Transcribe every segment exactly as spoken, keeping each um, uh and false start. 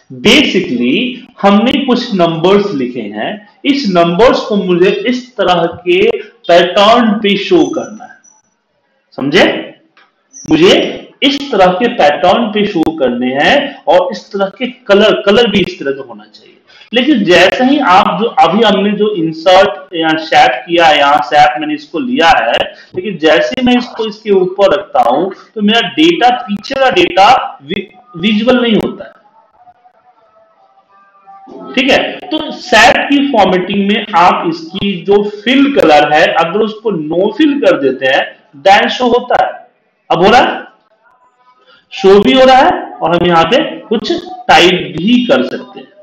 Basically हमने कुछ numbers लिखे हैं, इस नंबर्स को मुझे इस तरह के पैटर्न पे शो करना है, समझे? मुझे इस तरह के पैटर्न पे शो करने हैं और इस तरह के कलर कलर भी इस तरह का होना चाहिए। लेकिन जैसे ही आप जो अभी हमने जो इंसर्ट या शैप किया है, यहाँ शैप मैंने इसको लिया है, लेकिन जैसे मैं इसको इसके ऊपर रखता हूं तो मेरा डेटा, पीछे का डेटा विजुअल नहीं होता है, ठीक है? तो शैप की फॉर्मेटिंग में आप इसकी जो फिल कलर है अगर उसको नो फिल कर देते हैं दैन शो होता है। अब हो रहा है, शो भी हो रहा है और हम यहां पे कुछ टाइप भी कर सकते हैं,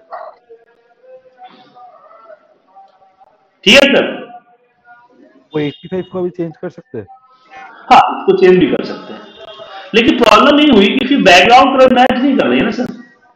ठीक है सर? वो पचासी को भी चेंज कर सकते हैं? हाँ, उसको चेंज भी कर सकते हैं, लेकिन प्रॉब्लम नहीं हुई कि फिर बैकग्राउंड कलर मैच नहीं कर रही है ना सर,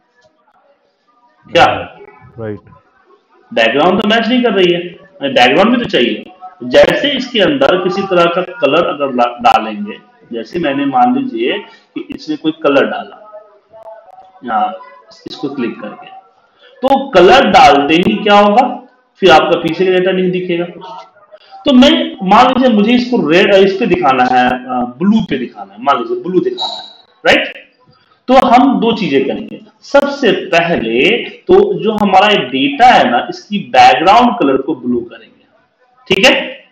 क्या? राइट, बैकग्राउंड तो मैच नहीं कर रही है, बैकग्राउंड भी तो चाहिए। जैसे इसके अंदर किसी तरह का कलर अगर डालेंगे, जैसे मैंने मान लीजिए कि इसने कोई कलर डाला, यहाँ इसको क्लिक करके, तो कलर डालते ही क्या होगा, फिर आपका पीछे का डेटा नहीं दिखेगा। तो मैं मान लीजिए मुझे इसको रेड इस पे दिखाना है, ब्लू पे दिखाना है, मान लीजिए ब्लू दिखाना है, राइट? तो हम दो चीजें करेंगे। सबसे पहले तो जो हमारा एक डेटा है ना, इसकी बैकग्राउंड कलर को ब्लू करेंगे, ठीक है?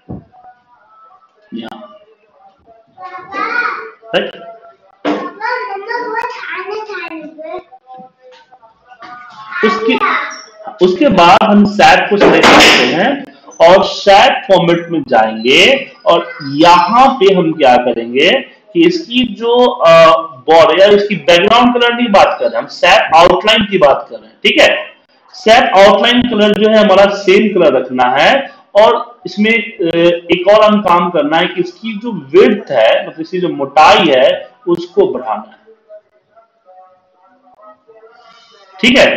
यहां राइट, उसके उसके बाद हम शैप को सेलेक्ट करते हैं और शैप फॉर्मेट में जाएंगे और यहां पे हम क्या करेंगे कि इसकी जो बॉर्डर या इसकी बैकग्राउंड कलर की बात कर रहे हैं, हम शैप आउटलाइन की बात कर रहे हैं, ठीक है? शैप आउटलाइन कलर जो है हमारा सेम कलर रखना है और इसमें एक और हम काम करना है कि इसकी जो विड्थ है, मतलब इसकी जो मोटाई है उसको बढ़ाना है, ठीक है?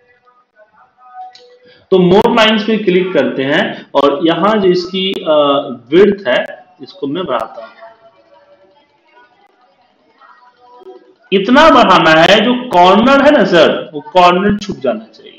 तो मोर लाइंस पे क्लिक करते हैं और यहां जो इसकी विड्थ है इसको मैं बढ़ाता हूं, इतना बढ़ाना है जो कॉर्नर है ना सर, वो कॉर्नर छुप जाना चाहिए।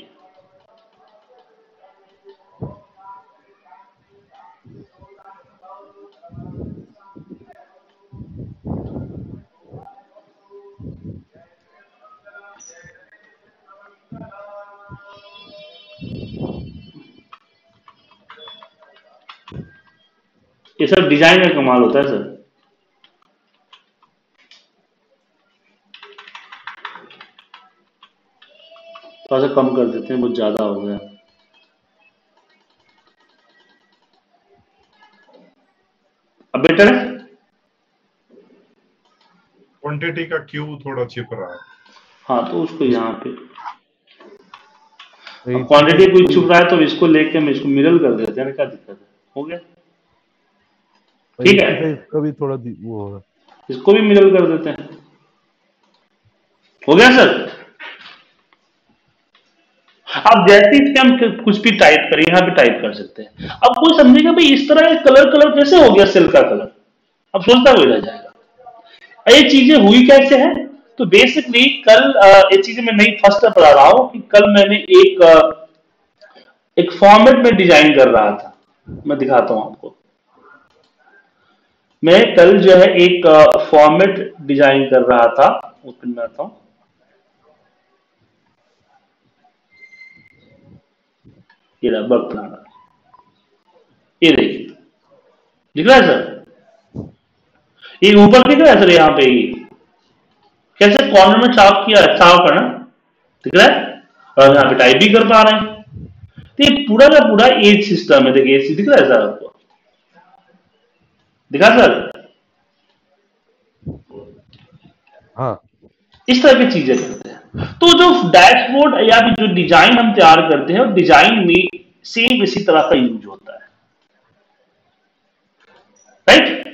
ये सब डिजाइन का कमाल होता है सर। थोड़ा सा कम कर देते हैं, बहुत ज्यादा हो गया। अब बेटर है? क्वांटिटी का क्यू थोड़ा छिप रहा है। हाँ, तो उसको यहाँ पे क्वांटिटी कोई छुप रहा है तो इसको लेके हम इसको मिरर कर देते हैं, क्या दिक्कत है? हो गया, ठीक है? इसका भी थोड़ा वो होगा, इसको भी मिरर कर देते हैं, हो गया सर? अब जैसे ही हम कुछ भी टाइप करें, यहाँ पे टाइप कर सकते हैं। अब कोई समझेगा भाई इस तरह का कलर कलर कैसे हो गया सेल का कलर, अब सोचता हुआ रह जाएगा ये चीजें हुई कैसे हैं। तो बेसिकली कल ये चीजें मैं नहीं फर्स्ट बता रहा हूं कि कल मैंने एक एक फॉर्मेट में डिजाइन कर रहा था, मैं दिखाता हूं आपको। मैं कल जो है एक फॉर्मेट डिजाइन कर रहा था, ओपन में आता हूं, ये रहा बग प्लानर, ये देखिए दिख रहा है सर, ये ऊपर दिख रहा है सर, यहाँ पे ये कैसे कॉर्नर में चाप किया, चाप करना दिख रहा है और यहाँ पे टाइप भी कर पा रहे हैं। तो ये पूरा का पूरा एज सिस्टम है, देखिए एज दिख रहा है सर, आपको दिखा सर? हाँ, इस तरह की चीजें करते हैं। तो जो डैशबोर्ड या भी जो डिजाइन हम तैयार करते हैं, डिजाइन में सेम इसी तरह का यूज होता है, राइट?